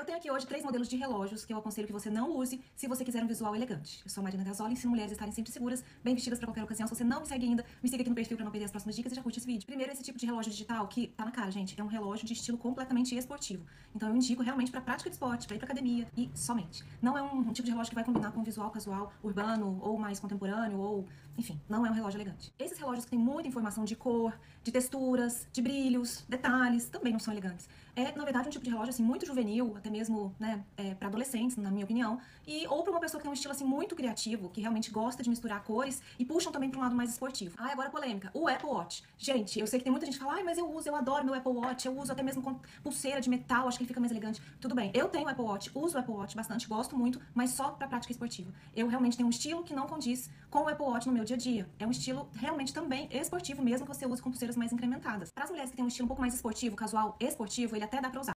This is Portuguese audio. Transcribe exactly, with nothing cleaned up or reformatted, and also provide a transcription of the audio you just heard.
tenho aqui hoje três modelos de relógios que eu aconselho que você não use se você quiser um visual elegante. Eu sou a Marina Gasoli, ensino mulheres a estarem sempre seguras, bem vestidas pra qualquer ocasião. Se você não me segue ainda, me siga aqui no perfil pra não perder as próximas dicas e já curte esse vídeo. Primeiro, esse tipo de relógio digital que tá na cara, gente, é um relógio de estilo completamente esportivo. Então eu indico realmente pra prática de esporte, pra ir pra academia e somente. Não é um, um tipo de relógio que vai combinar com um visual casual, urbano ou mais contemporâneo ou, enfim, não é um relógio elegante. Esses relógios que têm muita informação de cor, de texturas, de brilhos, detalhes, também não são elegantes. É, na verdade, um tipo de relógio assim muito juvenil, até mesmo, né, é, para adolescentes, na minha opinião, e ou para uma pessoa que tem um estilo assim muito criativo, que realmente gosta de misturar cores e puxam também para um lado mais esportivo. Ah, agora polêmica, o Apple Watch. Gente, eu sei que tem muita gente que fala, ai, mas eu uso, eu adoro meu Apple Watch, eu uso até mesmo com pulseira de metal, acho que ele fica mais elegante. Tudo bem, eu tenho o Apple Watch, uso o Apple Watch bastante, gosto muito, mas só para prática esportiva. Eu realmente tenho um estilo que não condiz com o Apple Watch no meu dia a dia. É um estilo realmente também esportivo, mesmo que você use com pulseiras mais incrementadas. Para as mulheres que têm um estilo um pouco mais esportivo, casual, esportivo, ele até dá para usar.